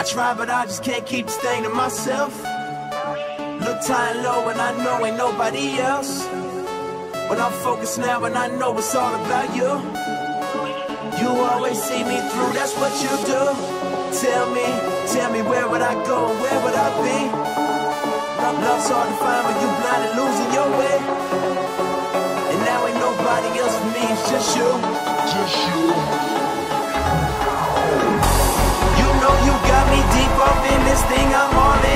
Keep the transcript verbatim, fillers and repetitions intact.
I try, but I just can't keep this thing to myself. Look high and low and I know ain't nobody else. But I'm focused now and I know it's all about you. You always see me through, that's what you do. Tell me, tell me where would I go, where would I be? Love's hard to find when you blind and losing your way. And now ain't nobody else for me, it's just you. Just you. You know you got me deep up in this thing I'm all in.